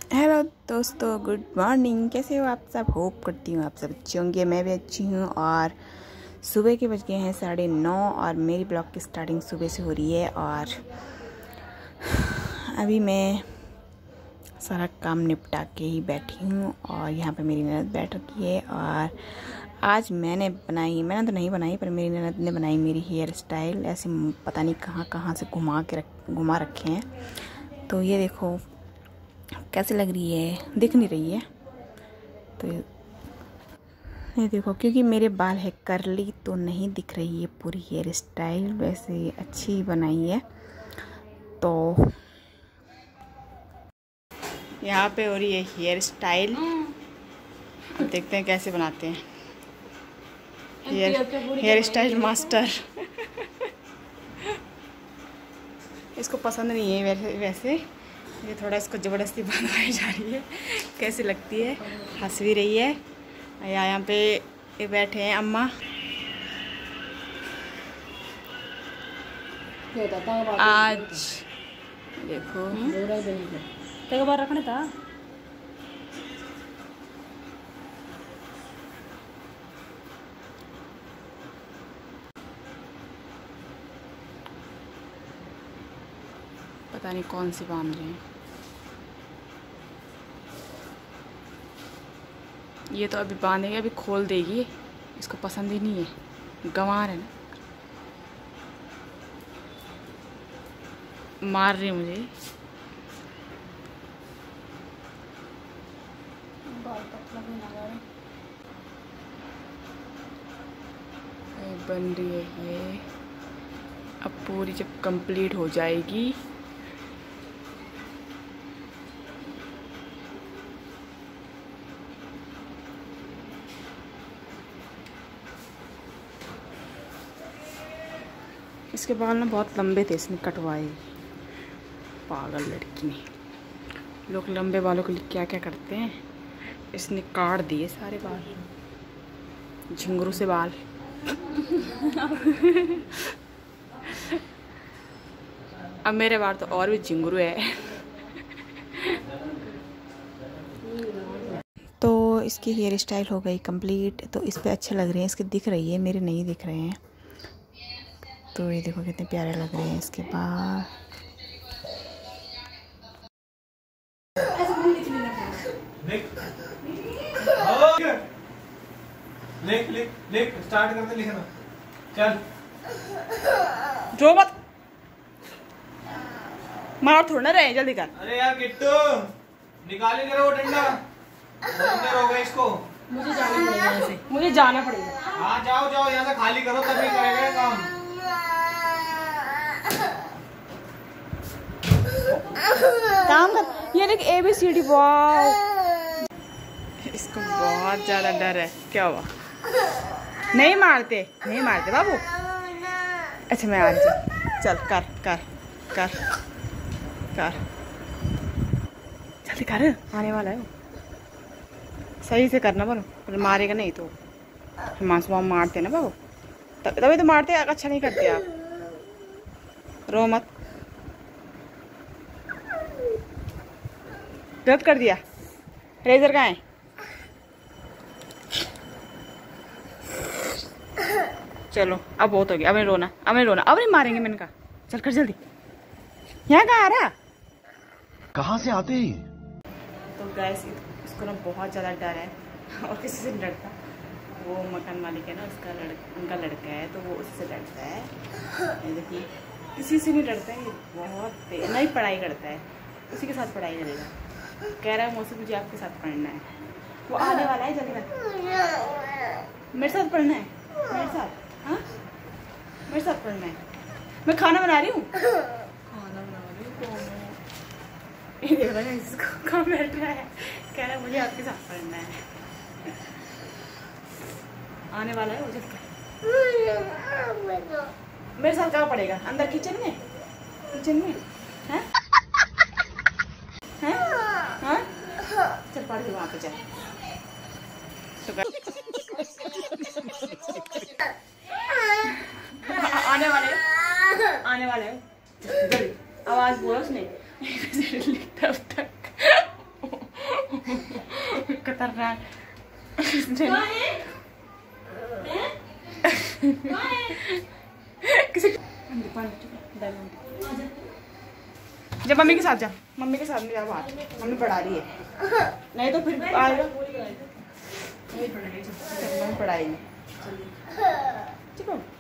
Hello दोस्तों, good morning. कैसे हो आप सब? होप करती हूँ आप सब अच्छे होंगे। मैं भी अच्छी हूँ। और सुबह के बज गए हैं 9:30 और मेरी ब्लॉग की स्टार्टिंग सुबह से हो रही है। और अभी मैं सारा काम निपटा के ही बैठी हूँ और यहाँ पे मेरी ननद बैठ रखी है। और आज मैंने तो नहीं बनाई, पर मेरी ननद ने बनाई मेरी हेयर स्टाइल। ऐसे पता नहीं कहाँ कहाँ से घुमा रखे हैं। तो ये देखो कैसे लग रही है, दिख नहीं रही है। तो ये देखो, क्योंकि मेरे बाल है करली तो नहीं दिख रही है पूरी हेयर स्टाइल। वैसे अच्छी बनाई है। तो यहाँ पे हो रही है हेयर स्टाइल। अब देखते हैं कैसे बनाते हैं हेयर स्टाइल मास्टर। इसको पसंद नहीं है वैसे ये थोड़ा इसको ज़बरदस्ती बनवाई जा रही है। कैसी लगती है, हंस भी रही है। यहाँ पे ये बैठे हैं अम्मा। आज देखो बार रखने था। पता नहीं कौन सी बांध रहे हैं। ये तो अभी बांधेंगे, अभी खोल देगी। इसको पसंद ही नहीं है, गंवार है ना, मार रही मुझे। बन रही है ये। अब पूरी जब कंप्लीट हो जाएगी इसके बाल ना बहुत लंबे थे, इसने कटवाए। पागल लड़की ने। लोग लंबे बालों के लिए क्या क्या करते हैं, इसने काट दिए सारे बाल, झिंगुरू से बाल। अब मेरे बाल तो और भी झिंगुरू है। तो इसकी हेयर स्टाइल हो गई कंप्लीट। तो इस पे अच्छे लग रहे हैं, इसके दिख रही है, मेरे नहीं दिख रहे हैं। तो ये देखो कितने प्यारे लग रहे हैं इसके बाल। लिख स्टार्ट करते लिखना। चल जो मत मार, थोड़ा ना रहे, जल्दी कर। अरे यार किट्टू निकाले करो वो डंडा। अंदर हो गया इसको। मुझे जाना पड़ेगा यहाँ से, मुझे जाना पड़ेगा। हाँ जाओ जाओ, यहाँ से खाली करो तभी करेगा काम। काम कर। ये देख ABCD। वाह, इसको बहुत ज्यादा डर है। क्या हुआ? नहीं मारते बाबू। अच्छा मैं आ रही हूँ। चल कर कर कर कर, जल्दी कर, आने वाला है वो। सही से करना पर मारेगा नहीं तो। मांसू मारते ना बाबू, तभी तो मारते। अच्छा नहीं करते आप, रो मत। रद्द कर दिया। रेजर कहाँ है? चलो अब बहुत हो गया, अब नहीं रोना, अब नहीं मारेंगे। मैंने कहा चल कर जल्दी। यहाँ कहाँ आ रहा? कहाँ से आते ही? तो गैस इसको ना बहुत ज़्यादा डर है और किसी से नहीं डरता। वो मकान मालिक है ना, उनका लड़का है, तो वो उससे डरता है। देखिए किसी से नहीं डरता है, ये बहुत नहीं पढ़ाई करता है। उसी के साथ पढ़ाई करेगा। कह रहा है मौसी मुझे आपके साथ पढ़ना है। वो आने वाला है, जल्दी मेरे साथ पढ़ना है, मेरे साथ। हाँ मेरे साथ पढ़ना है। मैं खाना बना रही हूँ, ये देख रहा है इसको कहाँ बैठ रहा है। कह रहा है मुझे आपके साथ पढ़ना है। आने वाला है वो, जब मेरे साथ कहाँ पढ़ेगा? अंदर किचन में हैं? हैं? हाँ? चल पढ़ के वहाँ पे चल। आने वाले जल्दी आवाज बोला उसने। तब तक खतरनाक। जब मम्मी के साथ जा, मम्मी के साथ में जा बाहर, मम्मी पढ़ा रही है, नहीं तो फिर आएगा। मम्मी पढ़ाएगी, ठीक है।